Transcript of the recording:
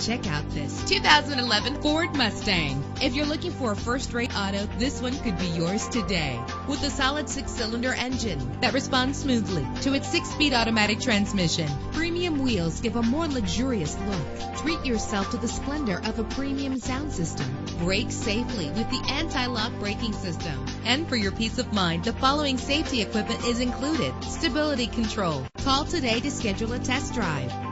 Check out this 2011 Ford Mustang. If you're looking for a first-rate auto, this one could be yours today. With a solid 6-cylinder engine that responds smoothly to its 6-speed automatic transmission, premium wheels give a more luxurious look. Treat yourself to the splendor of a premium sound system. Brake safely with the anti-lock braking system. And for your peace of mind, the following safety equipment is included: stability control. Call today to schedule a test drive.